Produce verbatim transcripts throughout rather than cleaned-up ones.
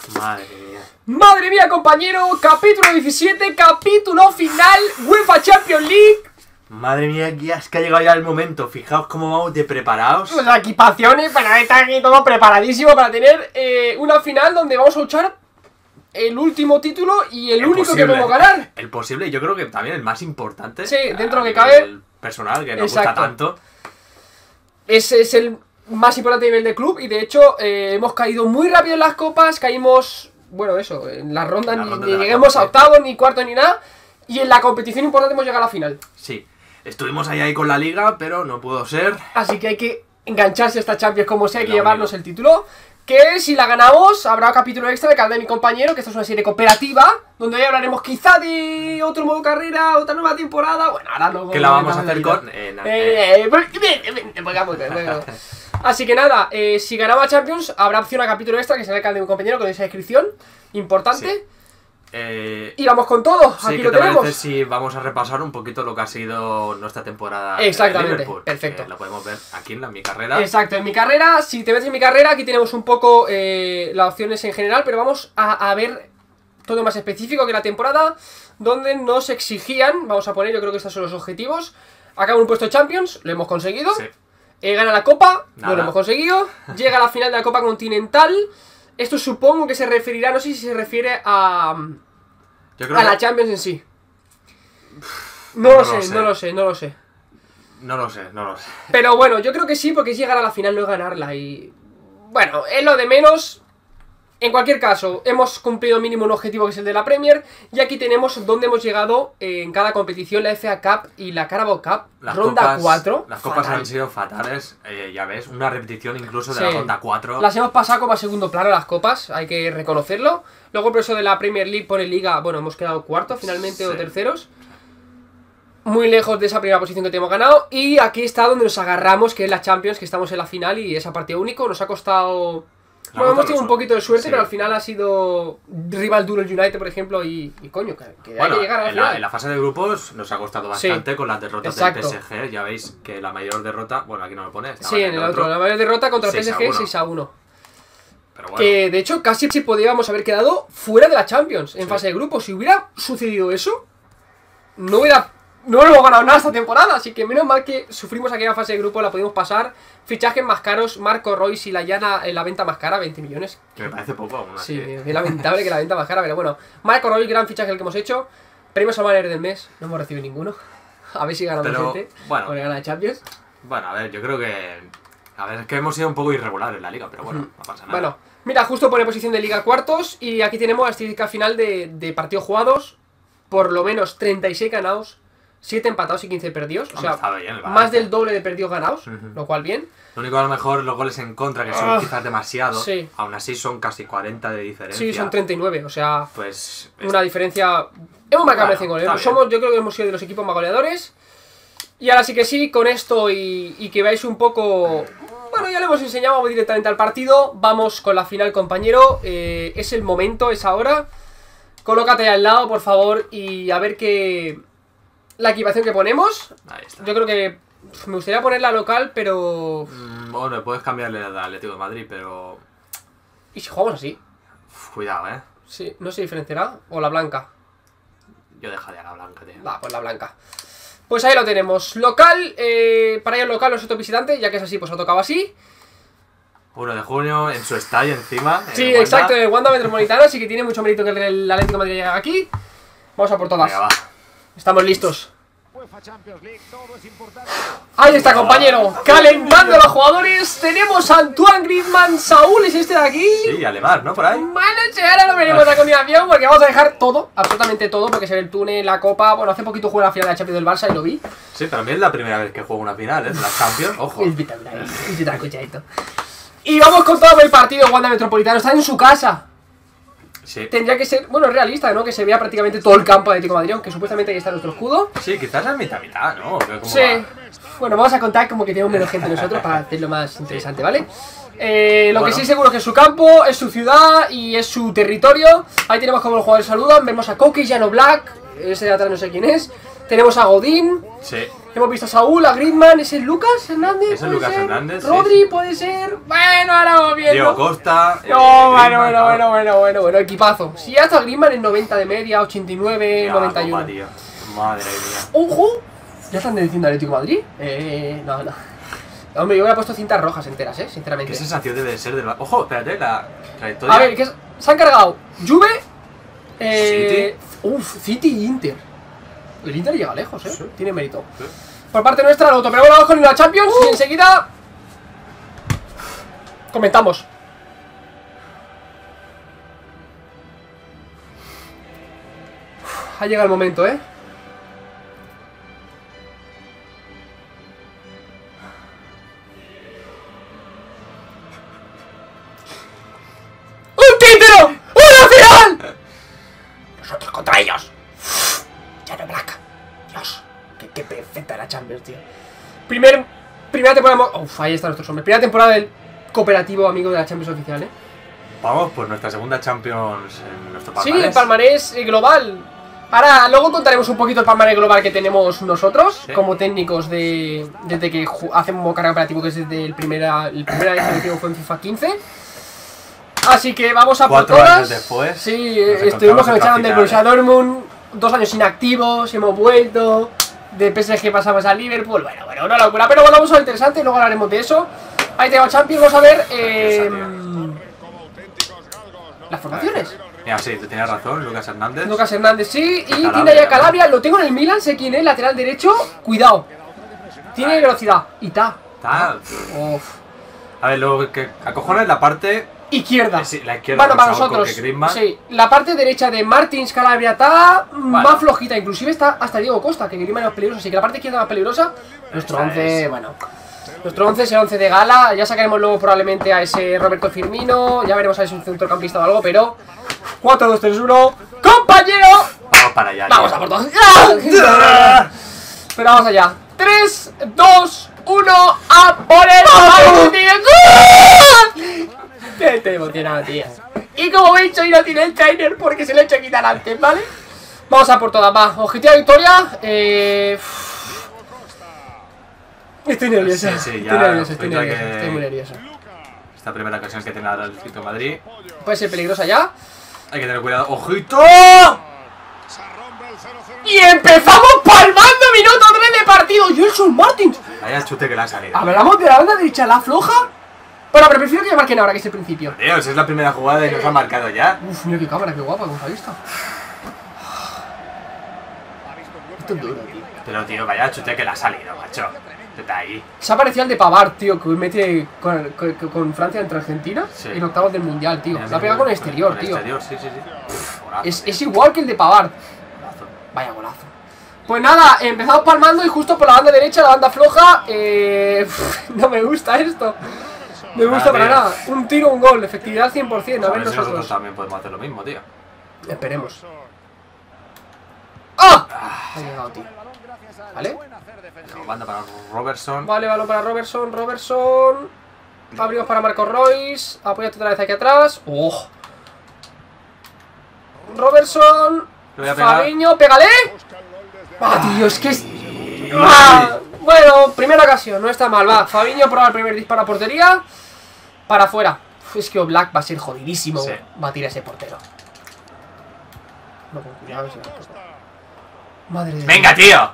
Madre mía. Madre mía, compañero. Capítulo diecisiete, capítulo final, UEFA Champions League. Madre mía, ya es que ha llegado ya el momento. Fijaos cómo vamos de preparados. La equipación, para estar aquí todo preparadísimo para tener eh, una final donde vamos a luchar el último título y el, el único posible, que podemos ganar. El posible y yo creo que también el más importante. Sí, dentro que cabe. El personal, que nos gusta tanto. Ese es el más importante nivel de club y de hecho eh, hemos caído muy rápido en las copas. Caímos, bueno, eso, en la ronda, la ni, ronda ni lleguemos a octavos, ni cuarto, ni nada. Y en la competición importante hemos llegado a la final. Sí. Estuvimos ahí, ahí con la liga, pero no pudo ser. Así que hay que engancharse a esta Champions como sea, hay que llevarnos el título. Que si la ganamos, habrá un capítulo extra de Calde de mi compañero, que esto es una serie cooperativa, donde hoy hablaremos quizá de otro modo carrera, otra nueva temporada. Bueno, ahora no. Que la vamos a hacer con. Eh, eh, eh, Así que nada, eh, si ganamos a Champions, habrá opción a capítulo extra, que será el Calde de mi compañero, con esa descripción importante. Sí. Eh, y vamos con todo, sí, aquí ¿qué lo te tenemos. parece si vamos a repasar un poquito lo que ha sido nuestra temporada? Exactamente, en Liverpool, perfecto. Lo podemos ver aquí en la, mi carrera. Exacto, en mi carrera, si te metes en mi carrera, aquí tenemos un poco eh, las opciones en general, pero vamos a, a ver todo más específico que la temporada, donde nos exigían, vamos a poner, yo creo que estos son los objetivos. Acaba un puesto de Champions, lo hemos conseguido. Sí. Eh, gana la Copa, Nada. no lo hemos conseguido. Llega a la final de la Copa Continental. Esto supongo que se referirá, no sé si se refiere a... Yo creo a que... la Champions en sí. No, no lo, lo sé, sé. no lo sé, no lo sé. No lo sé, no lo sé. Pero bueno, yo creo que sí, porque es llegar a la final, no es ganarla. Y bueno, es lo de menos. En cualquier caso, hemos cumplido mínimo un objetivo que es el de la Premier. Y aquí tenemos donde hemos llegado eh, en cada competición, la F A Cup y la Carabao Cup. Las ronda copas, cuatro. Las copas fatal. han sido fatales, eh, ya ves, una repetición incluso de Sí. la ronda cuatro. Las hemos pasado como a segundo plano las copas, hay que reconocerlo. Luego por eso de la Premier League pone Liga, bueno, hemos quedado cuartos finalmente, Sí. o terceros. Muy lejos de esa primera posición que tenemos ganado. Y aquí está donde nos agarramos, que es la Champions, que estamos en la final y es a partido único. Nos ha costado... La Bueno, otra hemos tenido un razón. poquito de suerte, Sí. pero al final ha sido rival duro el United, por ejemplo, y, y coño, que, que Bueno, hay que llegar a la en, la, final. en la fase de grupos nos ha costado bastante Sí. con las derrotas Exacto. del P S G. Ya veis que la mayor derrota, bueno, aquí no lo pone. estaba Sí, en el otro, la mayor derrota contra el P S G seis a uno. Pero bueno, Que de hecho casi podíamos haber quedado fuera de la Champions en Sí. fase de grupos. Si hubiera sucedido eso, no hubiera no hemos ganado nada esta temporada. Así que menos mal que sufrimos aquella fase de grupo, la pudimos pasar. Fichajes más caros, Marco Reus y la Llana en la venta más cara, veinte millones. que me parece poco aún así. Sí, es lamentable que la venta más cara, pero bueno. Marco Reus, gran fichaje el que hemos hecho. Premios al manager del mes, no hemos recibido ninguno. A ver si ganamos Pero, gente. bueno. Porque gana la Champions. Bueno, a ver, yo creo que... A ver, es que hemos sido un poco irregulares en la liga, pero bueno, no pasa nada. Bueno, mira, justo pone posición de Liga cuartos. Y aquí tenemos la estadística final de, de partidos jugados. Por lo menos treinta y seis ganados, siete empatados y quince perdidos. O Hombre, sea, está bien el más balance. del doble de perdidos ganados, Ujú. lo cual bien. Lo único a lo mejor los goles en contra, que son Ah, quizás demasiado. sí. Aún así son casi cuarenta de diferencia. Sí, son treinta y nueve, o sea, Pues... una diferencia... Hemos marcado Bueno, cien goles. está bien. Somos, yo creo que hemos sido de los equipos más goleadores. Y ahora sí que sí, con esto y, y que veáis un poco... Bueno, ya le hemos enseñado, vamos directamente al partido. Vamos con la final, compañero. Eh, es el momento, es ahora. Colócate al lado, por favor, y a ver qué... La equipación que ponemos. Ahí está. Yo creo que pf, me gustaría ponerla local, pero... Mm, bueno, puedes cambiarle al Atlético de Madrid, pero... ¿Y si jugamos así? Uf, cuidado, eh. Sí, ¿no se diferenciará? ¿O la blanca? Yo dejaría la blanca, tío. Va, pues la blanca. Pues ahí lo tenemos. Local, eh, para ir al local nosotros visitantes, ya que es así, pues ha tocado así. uno de junio, en su estadio encima. en Sí, el Wanda. exacto, en el Wanda Metropolitano, así que tiene mucho mérito que el Atlético de Madrid llegue aquí. Vamos a por todas. Venga, va. Estamos listos. UEFA Champions League, todo es importante. Ahí está, compañero. Calentando a los jugadores. Tenemos a Antoine Griezmann. Saúl es este de aquí. Sí, Alemán, ¿no? Por ahí. Bueno, che, ahora no veremos la combinación porque vamos a dejar todo, absolutamente todo, porque se ve el túnel, la copa. Bueno, hace poquito jugué la final de la Champions del Barça y lo vi. Sí, pero a mí es la primera vez que juego una final, ¿eh? De la Champions, ojo. Es espectacular, es espectacular, escucha esto. Y vamos con todo el partido. Wanda Metropolitano está en su casa. Sí. Tendría que ser, bueno, realista, ¿no? Que se vea prácticamente todo el campo de Atlético de Madrid, aunque supuestamente ahí está nuestro escudo. Sí, quizás es mitad mitad, ¿no? ¿Cómo Sí. va? Bueno, vamos a contar como que tenemos menos gente nosotros para hacerlo más interesante, ¿vale? Eh, lo Bueno. que sí seguro que es su campo, es su ciudad y es su territorio. Ahí tenemos como los jugadores saludan. Vemos a Coque, Jano Black, ese de atrás no sé quién es. Tenemos a Godín. Sí. Hemos visto a Saúl, a Griezmann, ¿es el Lucas Hernández? Es el ¿Puede Lucas ser? Hernández, sí, Rodri, sí. puede ser. Bueno, ahora vamos viendo. Diego Costa. eh, No, bueno, Griezmann, bueno, ¿no? bueno, bueno, bueno, bueno, equipazo. Si ya está Griezmann en noventa de media, ochenta y nueve, Ya, noventa y uno. copa, tío. Madre mía. ¡Ojo! ¿Ya están diciendo Atlético de Madrid? Eh, no, no. Hombre, yo hubiera puesto cintas rojas enteras, eh, sinceramente. ¿Qué sensación debe de ser del... Ojo, espérate, la trayectoria. A ver, ¿qué es? Se han cargado Juve, eh, Uf, City e Inter. El Inter llega lejos, eh. Sí. Tiene mérito. Sí. Por parte nuestra, lo pero bueno, vamos con la Champions y enseguida comentamos. Uf, ha llegado el momento, eh. ¡Un título! ¡Una final! Nosotros contra ellos. Ya no Black. Dios, qué, qué perfecta la Champions, tío. Primer, primera temporada. Uf, ahí están nuestros hombres. Primera temporada del cooperativo amigo de la Champions oficial, eh. Vamos por nuestra segunda Champions en nuestro Sí, palmarés. el palmarés eh, global. Ahora, luego contaremos un poquito el palmarés global que tenemos nosotros, Sí. como técnicos de. Desde que ju- hacemos carrera operativo, que es desde el primera. El primer año que fue en FIFA quince. Así que vamos a por Cuatro todas. años después, Sí, nos eh, estuvimos en el encontramos en Challenger del otra Borussia final, Dortmund, dos años inactivos, hemos vuelto. De P S G pasamos a Liverpool, bueno, bueno, una locura. Pero bueno, vamos a lo interesante, luego hablaremos de eso. Ahí tengo Champions, vamos a ver eh, las formaciones. Mira, sí, tú tienes razón, Lucas Hernández. Lucas Hernández, sí, y Calabria, tiene ahí a ¿no? Calabria, lo tengo en el Milan, sé quién es, lateral derecho, cuidado. Tiene velocidad, y ta. Está... Uf. A ver, lo que acojona es la parte... Izquierda. Eh, sí, la izquierda, Bueno, para con Saúl, nosotros. con que Griezmann- Sí, la parte derecha de Martins Calabria está mm, Bueno. más flojita. Inclusive está hasta Diego Costa, que Griezmann es más peligroso. Así que la parte izquierda más peligrosa. Nuestro Esa once, es. bueno. Nuestro once es el once de gala. Ya sacaremos luego probablemente a ese Roberto Firmino. Ya veremos a ese centrocampista o algo, pero. cuatro, dos, tres, uno. ¡Compañero! Vamos para allá. Vamos tío. a por todos. ¡Ah! Pero vamos allá. tres, dos, uno. ¡A por el partido! Te, te emociona, tía. Y como veis, hoy no tiene el trainer porque se le ha hecho quitar antes, ¿vale? Vamos a por todas, va. Objetivo de victoria. Eh... Estoy nervioso. Sí, sí, ya, estoy nervioso, estoy ahorita nervioso, que- estoy muy nervioso. Esta primera ocasión que tiene ahora el Atlético de Madrid. Puede ser peligrosa ya. Hay que tener cuidado. ¡Ojito! Y empezamos palmando minuto tres de partido. Gelson Martins. Vaya chute que le ha salido. Hablamos de la banda derecha, la floja. Bueno, pero prefiero que me marquen ahora, que es el principio. Dios, es la primera jugada y nos ha marcado ya. Uf, mira qué cámara, qué guapa, como se ha visto. Esto es duro, tío. Pero tío, vaya chute que le ha salido, macho. Está ahí. Se ha parecido al de Pavard, tío, que mete con, con, con Francia entre Argentina Sí. en octavos del Mundial, tío. Mira, La ha mira, pegado con el mira, exterior, con el tío. exterior, sí, sí, sí. Uf, golazo, Es, tío. es igual que el de Pavard. Golazo. Vaya golazo. Pues nada, empezamos palmando y justo por la banda derecha, la banda floja. Eh, no me gusta esto. No me gusta Nada, para tío. nada. Un tiro, un gol, efectividad cien por cien. A A ver ver si nosotros nosotros. también podemos hacer lo mismo, tío. Esperemos. ¡Ah! Ha llegado, tío. ¿Vale? Tenemos banda para Robertson. Vale, balón para Robertson, Robertson. Abrimos para Marco Royce. Apóyate otra vez aquí atrás. ¡Oh! Robertson. Lo voy a pegar. Fabiño, pégale. ¡Ah, tío! Es que es. ¡Ah! Bueno, primera ocasión, no está mal. Va, Fabiño prueba el primer disparo a portería. Para afuera. Uf, es que Oblak va a ser jodidísimo. Sí. Batir a ese portero. No, con cuidado, ese portero. Madre de ¡Venga, tío!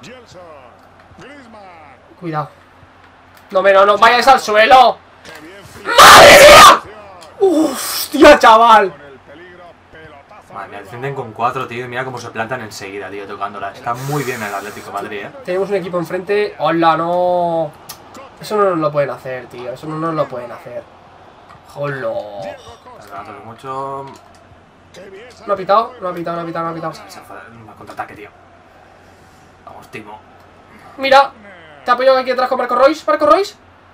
Cuidado. No, me no, no vayas al suelo. ¡Madre mía! ¡Hostia, chaval! Madre mía, defienden con cuatro, tío. Y mira cómo se plantan enseguida, tío, tocándola. Está muy bien el Atlético de Madrid, eh. Tenemos un equipo enfrente. ¡Hola, no! Eso no nos lo pueden hacer, tío. Eso no nos lo pueden hacer. ¡Hola! Tardando mucho. No ha pitado, no ha pitado, no ha pitado, no ha pitado. Se fue un contraataque, tío. Vamos, Timo. Mira, te apoyo aquí atrás con Marco Royce. Marco Royce.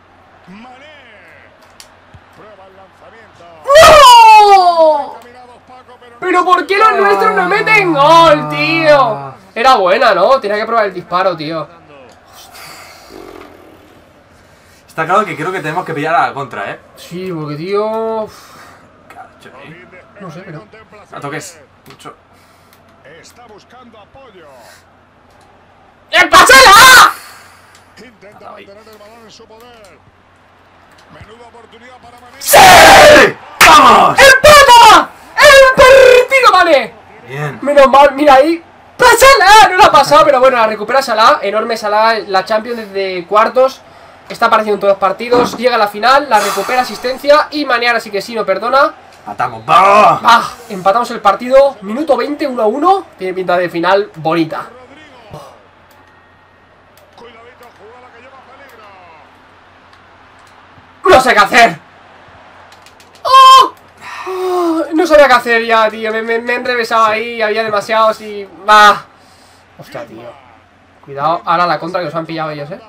¡No! ¿Pero por qué los nuestros no meten gol, tío? Era buena, ¿no? Tenía que probar el disparo, tío. Está claro que creo que tenemos que pillar a la contra, eh. Sí, porque, tío... ¿Qué ha hecho ahí? No sé, pero... No toques mucho. Está buscando apoyo. ¡Eh, pásala! Intenta mantener el balón en su poder. Menuda oportunidad para Mané. ¡Sí! ¡Vamos! ¡Empata! ¡El partido, Mané! Bien. Menos mal, mira ahí. ¡Pásala! No la ha pasado, pero bueno, la recupera Salah. Enorme Salah, la Champions desde cuartos. Está apareciendo en todos los partidos. Llega a la final, la recupera, asistencia. Y Mané ahora sí que sí, no perdona. Matamos. ¡Va! Ah, empatamos el partido. Minuto veinte, uno a uno. Tiene pinta de final bonita. Cuidadito, jugada que lleva peligro. No sé qué hacer. ¡Oh! Oh, no sabía qué hacer ya, tío. Me, me, me he enrevesado ahí. Había demasiados y... ¡Bah! Hostia, tío. Cuidado. Ahora la contra que os han pillado ellos, eh.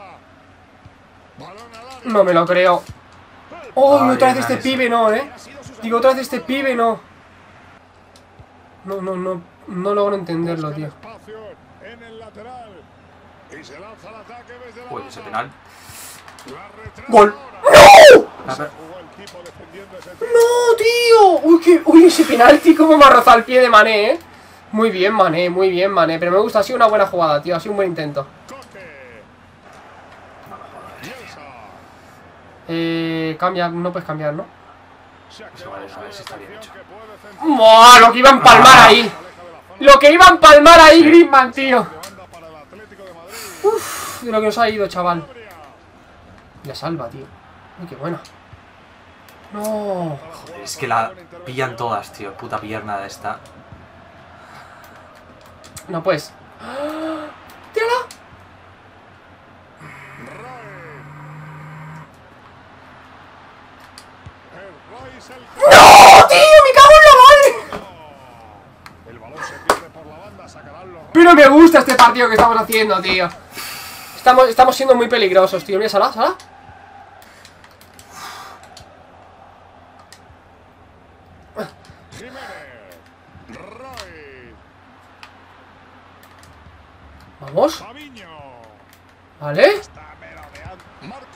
No me lo creo. ¡Oh! Ay, Otra vez este nice. pibe no, eh. Digo, otra vez este pibe no. No, no, no. No logro entenderlo, tío. Espacio en el lateral. Y se lanza al ataque desde la Uy, ese penal. La retrasa ¡Gol! ahora. ¡No! Ah, pero- Jugó el tipo defendiendo ese tiro. ¡No, tío! Uy, que, uy, ese penalti como me ha rozado el pie de Mané, eh. Muy bien, Mané, muy bien, Mané. Pero me gusta, ha sido una buena jugada, tío. Ha sido un buen intento. Coque. Bielsa. Eh, cambia, no puedes cambiar, ¿no? Se Eso vale, a ver si está bien hecho. que puede centrar. ¡Buah! Lo que iba a empalmar Ah. ahí. Aleja de la zona Lo que iba a empalmar ahí, Sí. Griezmann, tío. de banda para el Atlético de Madrid. Uf, de lo que nos ha ido, chaval. Abria. La salva, tío. Uy, qué buena. No. Joder, es que la pillan todas, tío. Puta pierna de esta. No puedes. ¡Ah! ¡Tírala! El Royce, el ¡No, tío! ¡Me cago en la madre! El balón se pierde por la banda, sacarán los Pero me gusta este partido que estamos haciendo, tío. Estamos, estamos siendo muy peligrosos, tío. Mira, Salah, Salah. Jiménez. Roy. Vamos. Fabiño. Vale. Está merodeando. Marco.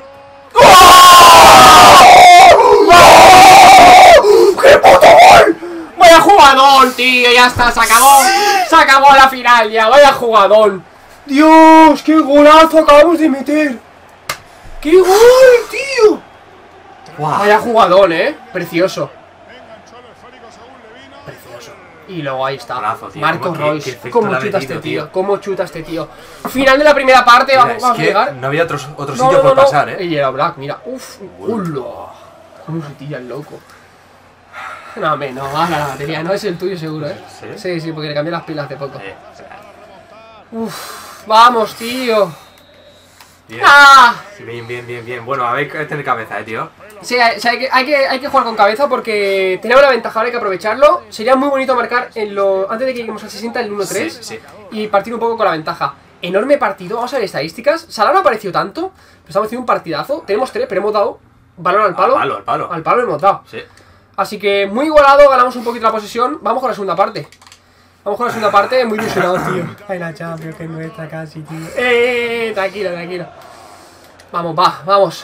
¡Qué puto gol! ¡Vaya jugador, tío! Ya está, se acabó. Se acabó la final ya. ¡Vaya jugador! ¡Dios! ¡Qué golazo acabamos de meter! ¡Qué gol, tío! ¡Guau! Vaya jugador, eh. Precioso. Enganchó el esférico según le vino. Precioso. Y luego ahí está. Golazo, tío. Marco ¿Cómo que- Royce. qué efecto ¿Cómo le ha chuta este metido, tío? tío? ¿Cómo chuta este tío? Final de la primera parte. Mira, Vamos, es vamos a que llegar. no había otro, otro No, sitio no, por no, pasar, no. eh. Y era Black, mira. Uf. ¡Hola! ¿Cómo se tira el loco? No, me, no, baja la batería. No es el tuyo seguro, eh. ¿Sí? Sí, sí, porque le cambié las pilas hace poco. Eh, Uf. Vamos, tío. Bien. ¡Ah! Bien, bien, bien, bien. Bueno, a ver, hay que tener cabeza, eh, tío. Sí, hay, o sea, hay, que, hay, que, hay que jugar con cabeza porque tenemos la ventaja, ahora hay que aprovecharlo. Sería muy bonito marcar en lo, antes de que lleguemos al sesenta el uno tres Sí, sí. y partir un poco con la ventaja. Enorme partido, vamos a ver estadísticas. Salah no ha aparecido tanto, pero estamos haciendo un partidazo. Tenemos tres, pero hemos dado balón al palo. Al palo, al palo. Al palo hemos dado. Sí. Así que muy igualado, ganamos un poquito la posesión. Vamos con la segunda parte. Vamos con la segunda parte, muy ilusionados, tío. Ay, la Champions, que es nuestra casi, tío. Eh, tranquilo, tranquilo. Vamos, va, vamos.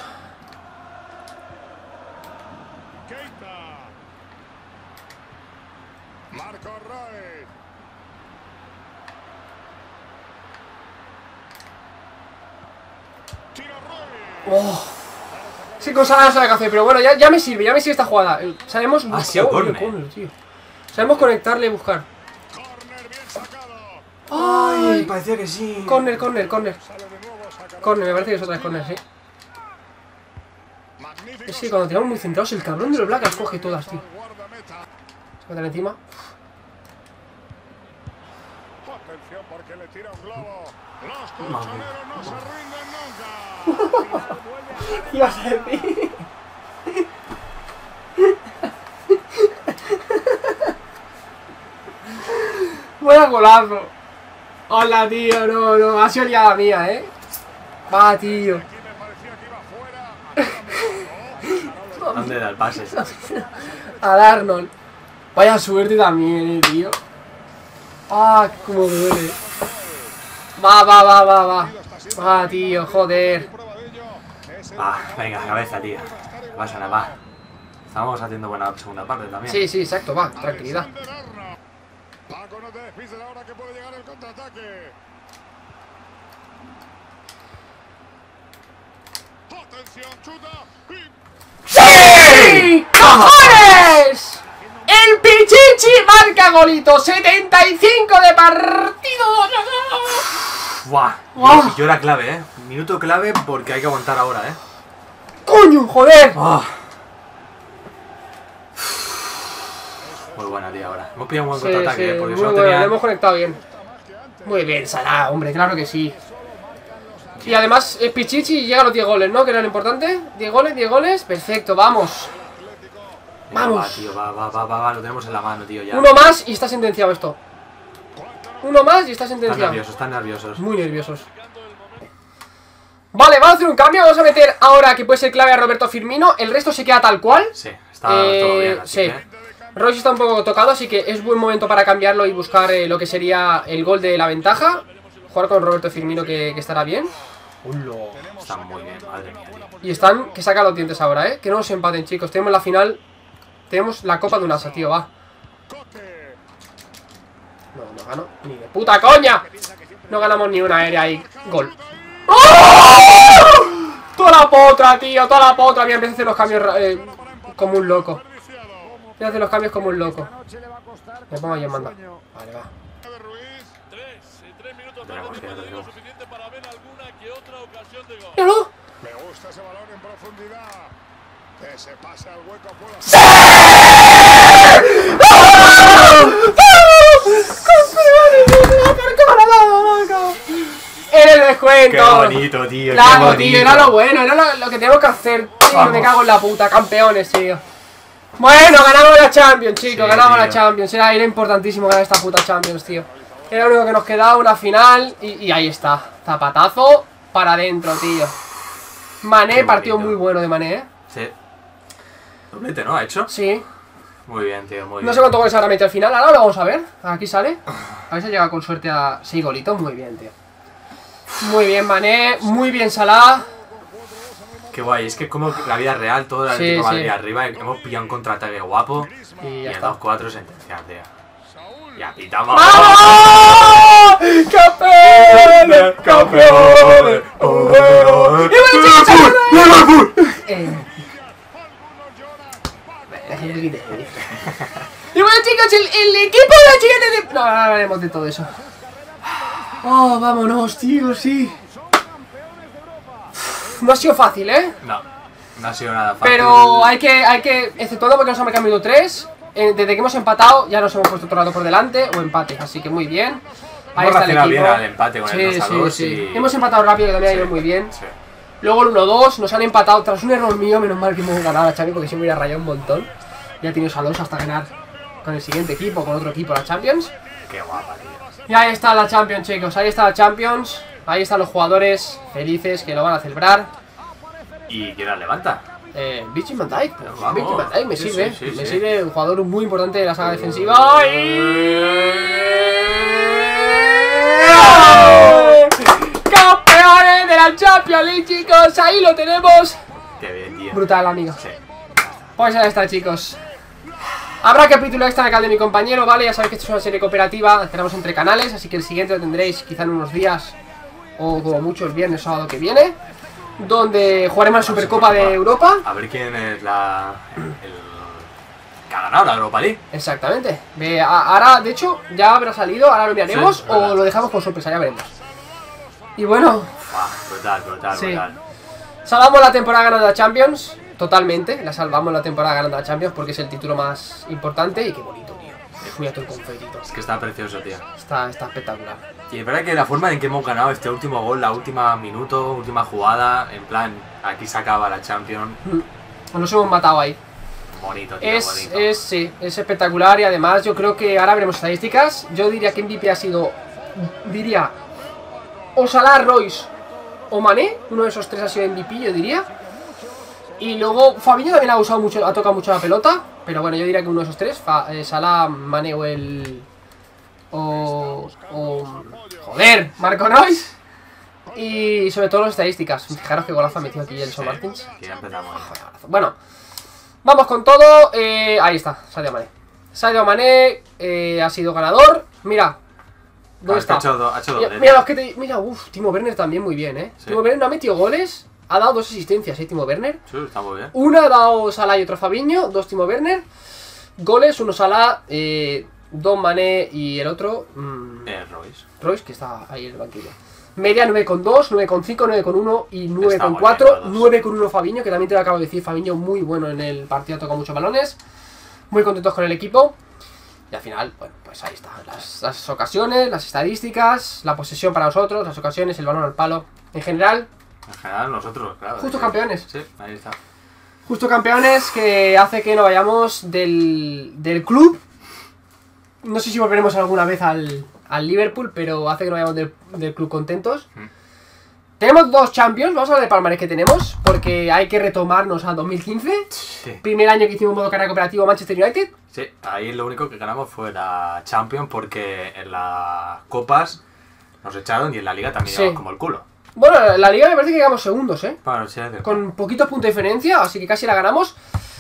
Keita. Marco Roy. Tiro Roy. Oh. Sí, con Salah no sabe qué hacer, pero bueno, ya, ya me sirve, ya me sirve esta jugada. Eh, Sabemos... Ha sido Oh, córner. córner, tío. Sabemos conectarle y buscar. Corner bien sacado. ¡Ay! parecía que sí. Corner, corner, corner. Sale de nuevo, sacará. Corner, me parece que es otra vez corner, sí. Magnífico. Es que cuando tiramos muy centrados, el cabrón de los Black las coge todas, tío. Guardameta. Se meter encima. Atención porque le tira un globo. Los Madre. colchoneros no se rinden nunca. ¿Qué ibas a decir? Vaya golazo. Hola, tío, no, no. Ha sido liada mía, eh. Va, tío. Aquí me parecía que iba fuera. ¿Dónde da el pase? A Arnold. Vaya suerte también, eh, tío. Ah, cómo duele. Va, va, va, va, va. Va, tío, joder. Prueba de ello es el Va, venga, cabeza, tío. No pasa nada, va. Estamos haciendo buena segunda parte también. Sí, sí, exacto, va, tranquilidad. Alexander Arnold. Paco, no te despistes ahora que puede llegar el contraataque. Atención, chuta. Y ¡Sí! ¡Cojones! El Pichichi marca golito. setenta y cinco de partido. Buah, Buah. yo, yo era clave, eh. Minuto clave porque hay que aguantar ahora, eh. ¡Coño, joder! Ah. Muy buena, tío, ahora. Hemos pillado un buen Sí, contraataque, sí, eh, porque muy solo bueno, tenía... lo hemos conectado bien. Muy bien, Salah, hombre, claro que sí. Y además, eh, Pichichi llega a los diez goles, ¿no? Que era lo importante. diez goles, diez goles. Perfecto, vamos. Venga, Vamos. Va, tío, va, va, va, va, va, lo tenemos en la mano, tío, ya. Uno más y está sentenciado esto. Uno más y está Están sentenciado. nerviosos, están nerviosos. Muy nerviosos. Vale, vamos a hacer un cambio. Vamos a meter ahora que puede ser clave a Roberto Firmino. El resto se queda tal cual. Sí, está Eh, todo bien, así sí. que... Royce está un poco tocado, así que es buen momento para cambiarlo y buscar eh, lo que sería el gol de la ventaja. Jugar con Roberto Firmino, que, que estará bien. Están muy bien, madre mía, tío. Y están, que saca los dientes ahora, ¿eh? Que no nos empaten, chicos. Tenemos la final. Tenemos la copa de un asa, tío, va. No, no gano. Ni de puta coña. No ganamos ni una aérea ahí. Gol. ¡Oh! Toda la potra, tío, toda la potra. Mira, empieza a hacer los cambios eh, como un loco. Empieza a hacer los cambios como un loco. Me pongo ahí en manda. Vale, va. Tenemos que, tenemos. ¡Míralo! Me gusta ese balón en profundidad. Que se pase al hueco fuera. En el descuento. Qué bonito, tío, Claro, qué bonito. tío, era lo bueno, era lo, lo que tenemos que hacer. Tío, Vamos. me cago en la puta, campeones, tío. Bueno, ganamos la Champions, chicos, Sí, ganamos tío. la Champions. Era, era importantísimo ganar esta puta Champions, tío. Era lo único que nos quedaba, una final. Y, y ahí está, zapatazo para adentro, tío. Mané, Qué partido bonito. muy bueno de Mané, ¿eh? Sí. Doblete, ¿no? ¿Ha hecho? Sí. Muy bien, tío, muy bien. No sé cuántos goles habrá metido al final, ahora lo vamos a ver. Aquí sale. A ver si llega con suerte a seis golitos. Muy bien, tío. Muy bien, Mané. Muy bien, Salah. Qué guay, es que como la vida real, todo el Sí, Atlético de Madrid sí. arriba, hemos pillado un contraataque guapo. Y Y ya el está. dos cuatro sentenciado, tío. Ya pitamos. ¡Vamos! ¡Campeones! ¡Campeones! ¡Oh, oh! ¡Y bueno, chicos! Eh. Y bueno, chicos, el, el equipo de la siguiente... de- No, ahora hablaremos de todo eso. Oh, vámonos, tío, sí. No ha sido fácil, ¿eh? No, no ha sido nada fácil. Pero hay que, hay que, exceptuando porque nos han cambiado tres, eh, desde que hemos empatado ya nos hemos puesto todo el rato por delante o empate, así que muy bien. Ahí Hemos está el reaccionado equipo. bien al empate con el Sí, dos a sí, dos sí. y- Hemos empatado rápido, que también ha Sí, ido muy bien. sí. Luego el uno dos, nos han empatado tras un error mío, menos mal que hemos ganado a Champions porque si me hubiera rayado un montón. Ya tenido salos hasta ganar con el siguiente equipo, con otro equipo la Champions. Qué guapa, tío. Y ahí está la Champions, chicos, ahí está la Champions. Ahí están los jugadores felices que lo van a celebrar. ¿Y quién la levanta? Eh, Virgil van Dijk, pues, Vamos. Virgil van Dijk me Sí, sirve, sí, sí, me sí. sirve un jugador muy importante de la saga defensiva. ¡Y... ¡Campeones de la Champions League, chicos! Ahí lo tenemos. Qué bien, tío. Brutal, amigo. Sí. Pues ahí está, chicos. Habrá capítulo extra en el canal de mi compañero, ¿vale? Ya sabéis que esto es una serie cooperativa, tenemos entre canales, así que el siguiente lo tendréis quizá en unos días, o como mucho el viernes o sábado que viene, donde jugaremos la Supercopa de Europa. A ver quién es la... el que ha ganado la Europa League. Exactamente. Ve, a- ahora, de hecho, ya habrá salido, ahora lo miraremos Sí, o verdad. lo dejamos con sorpresa, ya veremos. Y bueno, Buah, brutal, brutal, Sí. brutal. salvamos la temporada ganando la Champions, totalmente, la salvamos la temporada ganando la Champions porque es el título más importante y qué bonito, tío. Fui a todo el confetito. Es que está precioso, tío. Está, está espectacular. Y es verdad que la forma en que hemos ganado este último gol, la última minuto, última jugada, en plan, aquí se acaba la Champions. Nos hemos matado ahí. Bonito, tío, Es, bonito. es, sí, es espectacular y además yo creo que ahora veremos estadísticas. Yo diría que M V P ha sido, diría, o Salah, Royce o Mané. Uno de esos tres ha sido M V P, yo diría. Y luego Fabinho también ha usado mucho, ha tocado mucho la pelota. Pero bueno, yo diría que uno de esos tres, Fa- eh, Salah, Mané o el... O... o joder, Marco Royce. Y sobre todo las estadísticas. Fijaros qué golazo ha metido aquí Gelson Sí, Martins. que ya empezamos. Bueno, vamos con todo. eh, Ahí está, Sadio Mané. Sadio Mané eh, ha sido ganador. Mira, ¿dónde Ah, es que está? ha hecho do- ha hecho Mira, doblete. mira los que te. Mira, uff, Timo Werner también muy bien, eh. Sí. Timo Werner no ha metido goles Ha dado dos asistencias, ¿eh, Timo Werner? Sí, está muy bien. Una ha dado Salah y otro Fabinho, dos Timo Werner. Goles, uno Salah, eh, dos Mané y el otro... Mmm, Eh, Royce. Royce, que está ahí en el banquillo. Media nueve coma dos, nueve coma cinco, nueve coma uno y nueve coma cuatro. nueve coma uno Fabinho, que también te lo acabo de decir. Fabinho muy bueno en el partido, toca muchos balones. Muy contentos con el equipo. Y al final, bueno, pues ahí está. Las, las ocasiones, las estadísticas, la posesión para nosotros, las ocasiones, el balón al palo. En general, En general, nosotros, claro. Justos sí. campeones. Sí, ahí está. justo campeones, que hace que no vayamos del, del club. No sé si volveremos alguna vez al, al Liverpool, pero hace que no vayamos del, del club contentos. Mm. Tenemos dos Champions, vamos a hablar de palmarés que tenemos, porque hay que retomarnos a dos mil quince. Sí. Primer año que hicimos modo carrera cooperativo Manchester United. Sí, ahí lo único que ganamos fue la Champions porque en las copas nos echaron y en la liga también Sí. íbamos como el culo. Bueno, la liga me parece que llegamos segundos, ¿eh? Bueno, sí, es cierto. Con poquitos puntos de diferencia, así que casi la ganamos.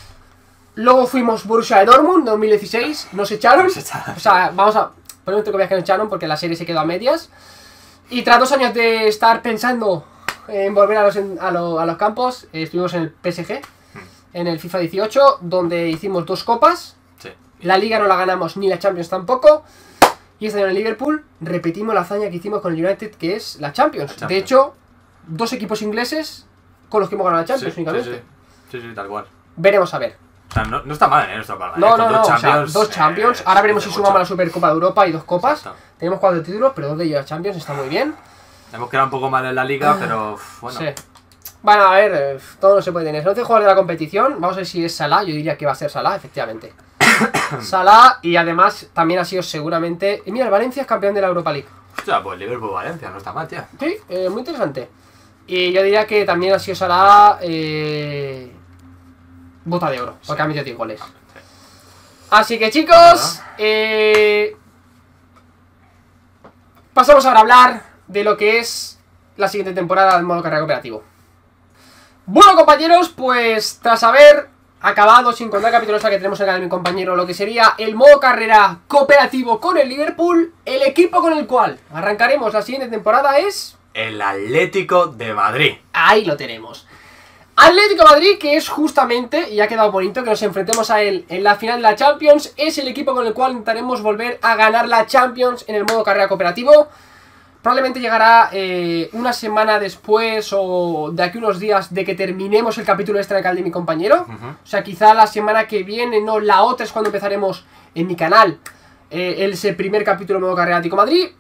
Luego fuimos Borussia de Dortmund, dos mil dieciséis, nos echaron. Nos echaron. O sea, vamos a poner entre comillas que nos echaron porque la serie se quedó a medias. Y tras dos años de estar pensando en volver a los, a lo- a los campos, eh, estuvimos en el P S G, en el FIFA dieciocho, donde hicimos dos copas. Sí. La Liga no la ganamos, ni la Champions tampoco. Y este año en el Liverpool repetimos la hazaña que hicimos con el United, que es la Champions. La Champions. De hecho, dos equipos ingleses con los que hemos ganado la Champions Sí, únicamente. sí, sí. Sí, sí, tal cual. Veremos a ver. O sea, no, no está mal, ¿eh? Nuestro palmarés. No, Con no, no, dos o sea, Champions, dos Champions. eh, Ahora veremos si de sumamos mucho. la Supercopa de Europa y dos copas. Exacto. Tenemos cuatro títulos, pero dos de ellos la Champions, está muy bien. Hemos quedado un poco mal en la liga, pero uf, bueno. Sí. Bueno, a ver, eh, todo no se puede tener. Es once jugadores de la competición. Vamos a ver si es Salah. Yo diría que va a ser Salah, efectivamente. Salah, y además también ha sido seguramente... Y mira, el Valencia es campeón de la Europa League. Hostia, pues Liverpool-Valencia, no está mal, tío. Sí, eh, muy interesante. Y yo diría que también ha sido Salah... Eh... Bota de oro, porque Sí. ha metido diez goles. Sí. Así que chicos, eh... pasamos ahora a hablar de lo que es la siguiente temporada del modo carrera cooperativo. Bueno, compañeros, pues tras haber acabado, sin contar el capítulo extra que tenemos en el canal de mi compañero, lo que sería el modo carrera cooperativo con el Liverpool, el equipo con el cual arrancaremos la siguiente temporada es... El Atlético de Madrid. Ahí lo tenemos. Atlético de Madrid, que es justamente, y ha quedado bonito que nos enfrentemos a él en la final de la Champions, es el equipo con el cual intentaremos volver a ganar la Champions en el modo carrera cooperativo. Probablemente llegará eh, una semana después o de aquí unos días de que terminemos el capítulo extra del canal de mi compañero. Ujú. O sea, quizá la semana que viene, no, la otra es cuando empezaremos en mi canal eh, el ese primer capítulo de modo carrera Atlético de Madrid.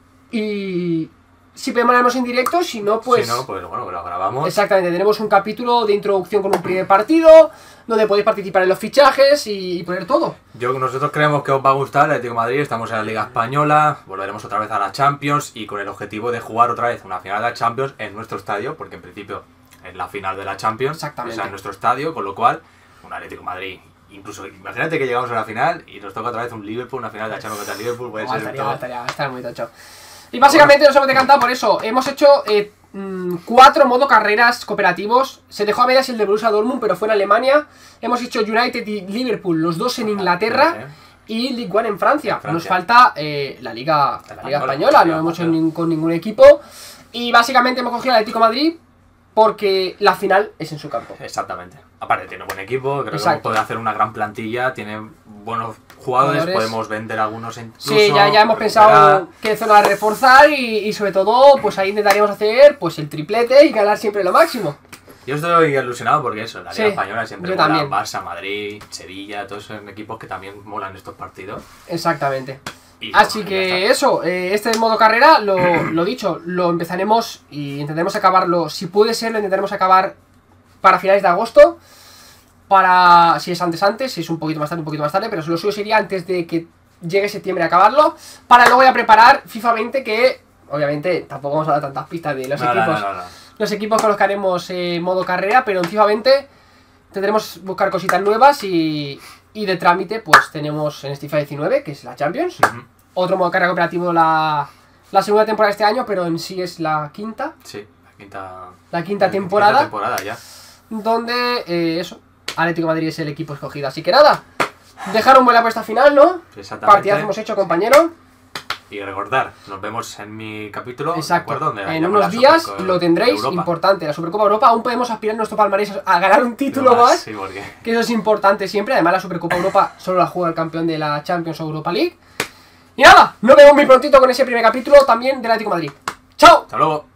Y si podemos en directo, si no, pues... Si no, pues bueno, lo grabamos. Exactamente, tenemos un capítulo de introducción con un primer partido, donde podéis participar en los fichajes y, y poner todo. Yo, nosotros creemos que os va a gustar el Atlético de Madrid, estamos en la Liga Española, volveremos otra vez a la Champions y con el objetivo de jugar otra vez una final de la Champions en nuestro estadio, porque en principio es la final de la Champions, Exactamente. o sea, en nuestro estadio, con lo cual, un Atlético de Madrid, incluso imagínate que llegamos a la final y nos toca otra vez un Liverpool, una final de la Champions contra el Liverpool, puede No, ser estaría, todo. estaría, estaría muy tocho. Y básicamente nos hemos decantado por eso. Hemos hecho eh, mm, cuatro modo carreras cooperativos. Se dejó a medias el de Borussia Dortmund, pero fue en Alemania. Hemos hecho United y Liverpool, los dos en Inglaterra. ¿eh? Y League One en Francia. En Francia. Nos falta eh, la Liga la Liga Española, Española. No Liga lo hemos hecho Española. ni- con ningún equipo. Y básicamente hemos cogido al Atlético de Madrid porque la final es en su campo. Exactamente. Aparte tiene buen equipo, creo Exacto. que puede hacer una gran plantilla, tiene buenos jugadores, Jugadores. podemos vender algunos incluso. Sí, ya, ya hemos recuperar. pensado qué zona reforzar y, y sobre todo, pues ahí intentaríamos hacer pues el triplete y ganar siempre lo máximo. Yo estoy ilusionado porque eso, la Liga Sí, Española siempre yo mola, también. Barça, Madrid, Sevilla, todos son equipos que también molan estos partidos. Exactamente. Y, Así bueno, ya que está. eso, eh, este modo carrera, lo, lo dicho, lo empezaremos y intentaremos acabarlo, si puede ser, lo intentaremos acabar para finales de agosto. Para, si es antes antes, si es un poquito más tarde, un poquito más tarde, pero lo suyo sería antes de que llegue septiembre a acabarlo. Para luego ya preparar FIFA veinte, que obviamente tampoco vamos a dar tantas pistas de los No, no, equipos. no, no, no. Los equipos con los que haremos eh, modo carrera, pero en FIFA veinte tendremos buscar cositas nuevas y, y de trámite pues tenemos en este FIFA diecinueve, que es la Champions. Ujú. Otro modo carrera cooperativo la, la segunda temporada de este año, pero en sí es la quinta. Sí, la quinta, La quinta la temporada, quinta temporada ya. donde eh, eso, Atlético de Madrid es el equipo escogido. Así que nada, dejar un buen por esta final, ¿no? Exactamente. Partidas hemos hecho, compañero. Y recordar, nos vemos en mi capítulo. Exacto. ¿De acuerdo? En unos días lo tendréis. Europa. Importante, la Supercopa Europa. Aún podemos aspirar en nuestro palmarés a ganar un título No más, más. Sí, porque... Que eso es importante siempre. Además, la Supercopa Europa solo la juega el campeón de la Champions o Europa League. Y nada, nos vemos muy prontito con ese primer capítulo también del Atlético de Madrid. ¡Chao! Hasta luego.